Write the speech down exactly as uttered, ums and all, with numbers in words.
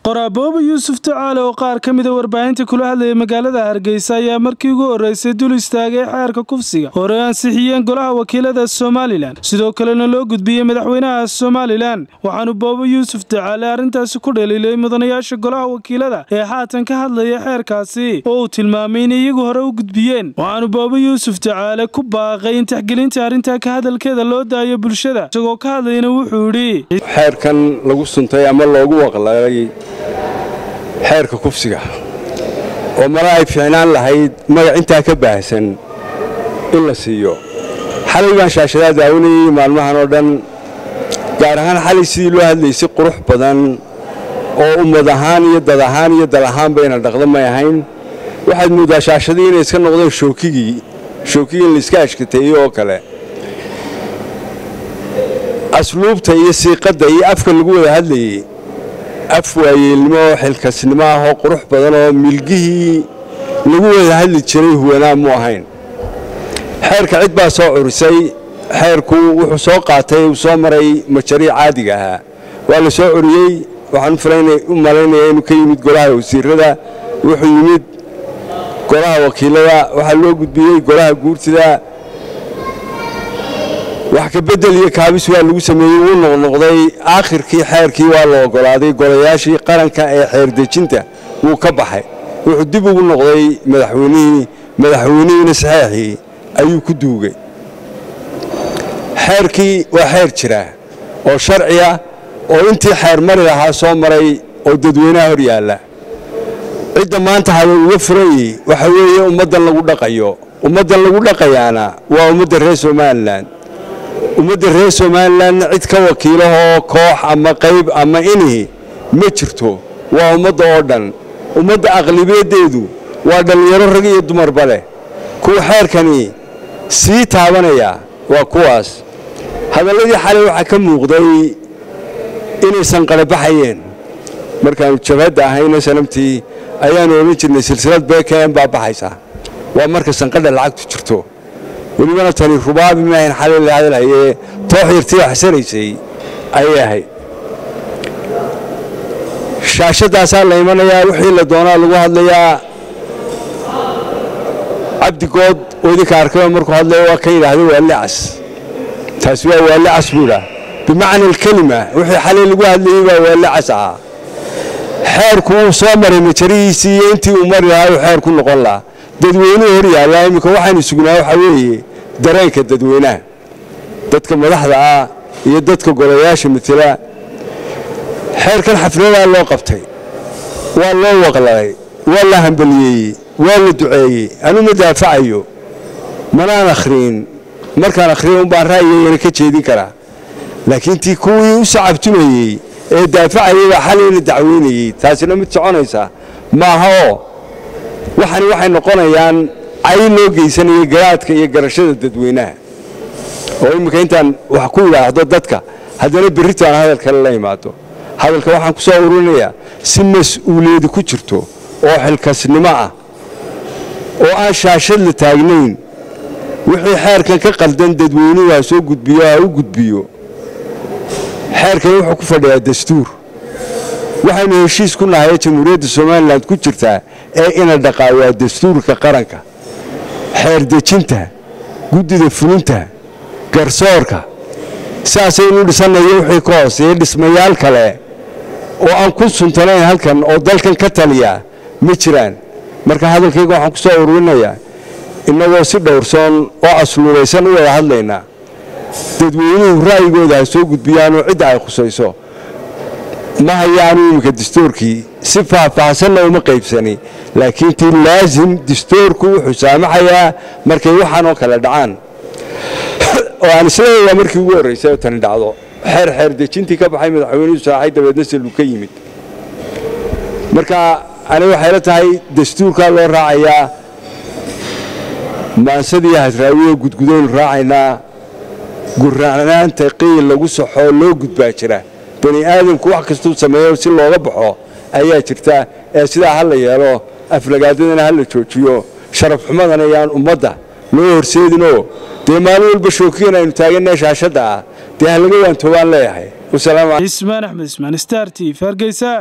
Qoraaboba Yuusuf Tacaale oo qaar ka mid ah warbaahinta kula hadlayay magaalada Hargeysa ayaa markii ugu horeysay dul istaagay xeerka kufsiga hore ansixiyeen golaha wakiilada Somaliland sidoo kalena loo gudbiyay madaxweynaha Somaliland waxaanu Booba Yuusuf Tacaale arintaasi ku dhaliilay mudanayaasha golaha wakiilada ee haatan ka hadlaya xeerkaasi oo uu tilmaamay in iyagu hore u gudbiyeen waxaanu Booba Yuusuf Tacaale ku baaqay in taxgelinta arinta ka hadalkeeda loo daayo bulshada isagoo ka hadlayna wuxuu yiri xeerkan lagu suntay ama loogu waqlay xeerka kufsiga oo mara ay fiicnaan lahayd magac inta ka baahsan in la siiyo xalaygan shaashada daawanay maalmahan oo dhan gaar ahaan xalay sidii loo hadlaysay qurux badan oo ummad ahaan iyo dad ahaan iyo dal ahaan bayna dhaqdo ma ahayn waxaad moodaa shaashadii inay iska noqdeen shookigii shookigii la iska ashkatay oo kale asluubta iyo siiqada iyo afka lagu wada hadlayay afwaayilmo xilkasnimo ah oo qurux badan oo milgihii lagu wada hadli jiray huwanaa mu ahayn xeerka cid baa soo curisay xeerku wuxuu soo qaatay uu soo maray majari caadiga ah waa la soo curiyay waxaan filaynay u maleynay inuu ka yimid golaha wasiirada wuxuu yimid golaha wakiilada waxa loo gudbiyay golaha guurtida wax ka bedel iyo kaabis waa lagu sameeyay uu noqnoqday aakhirkii xeerkii waa loo ogolaaday golayaashii qaranka ee xeer dejinta uu ka baxay wuxuu dib ugu noqday madaxweynihii madaxweynihii saxiixii ayuu ku duugay xeerkii waa xeer jira oo sharci ah oo intii xeer mari lahaa soo maray oo dadweynaha hor yaala cidda maanta hada uga furay waxa weeye ummadan lagu dhaqayo ummadan lagu dhaqayaana waa ummadda reer Somaliland ummadda reer Somaliland cid ka wakiilaha koox ama qayb ama inii ma jirto waa ummadda oo dhan ummadda aqlibiyadeedu waa dhalinyaro rag iyo dumar bale kuwa xeerkani si taabanaya waa kuwaas hadaladii xalay waxa ka muuqday inaysan qalabaxayeen markaan jabhada ahayna sanamtii ayaan oran jirnay silsilad beekeen baa baxaysa waa marka sanqadha lacagtu jirto ولماذا تاني رباب ما ينحل هذا هي توحي ارتياح سريسي أيها شاشة داسال ليمانا يا وحي لدونا لغوها ليا عبد قود وذيك عركبه مركو هذا ليا وكيل هذا هو اللعس تسويه هو اللعس بولا بمعنى الكلمة وحي حالي لغوها ليا هو اللعس حيركو صامر متريسي انتي ومري هاي وحيركو نقول dadweynuhu hor yaala imika waxaan isugnaa waxa weeye dareenka dadweynaha dadka madaxda ah iyo dadka golayaasha matala xeerkan xaflada loo qabtay waa loo waqlay waa la hambaliyay waa la duceeyay anu ma daafacayo manaan akhriin markaan akhriin u baan raayay ka jeedin kara laakiin tii kuwii u sacabtumayay ee daafacayay xalayna dacweynayay taasina mid soconaysa ma aha waxani waxay noqonayaan ay loo geysanayo garaadka iyo garashada dadweynaha oo imika intaan wax ku yiraahdo dadka hadana biritaan hadalka la yimaado hadalka waxaan ku soo ururinayaa si mas'uuliyad ku jirto oo xilkasnimo ah oo aan shaashad la taagnayn wixii xeerkan ka qaldan dadweynuhu soo gudbiyo u gudbiyo xeerkan wuxuu ku fadhiyaa dastuur waxaanu heshiis ku nahay jamhuuriyadda Somaliland ku jirta ee ina dhaqaawa dastuurka qaranka xeer dejinta gudida fulinta garsoorka saasay u dhisanayo wixii ka hooseeya dhismayaal kale oo aan ku suntanayn halkan oo dalkan ka taliya ma jiraan marka hadalkayga waxaan ku soo ururinayaa inagoo si dhowrsoon oo asluuraysan u wada hadlayna dadweynuhu raayigooda soo gudbiyaan oo cid ay khusayso ما يعني إمك دستوركي صفة فحسنا وما قيبسني لكن تي لازم دستوركو حسام حياة مركي وحنا وكلا دعان وأنا سلوا مركي وري سوى تندعو حر حر دي كنتي كب حي مدحوني ساعد بدنس اللوكيمت مركا أنا وحيلتها هاي دستور كله راعية ما سدي هتراويه جد جدون راعينا قررنا تقيل لو صحوا لو جد باكرة بني آدم كوح كستو سمايه وسيل الله ربحه أيها ترتا سيدا هلا يالو أفلقادنا هلا تشوفيو شرف حمدنا يان أمضى نور سيدنا دي مالو البشوكين انتاجنا شاشة ده دي هلا جوان توان لا يحي والسلام عليكم. اسمان أحمد اسمان ستار تي فرقيسا.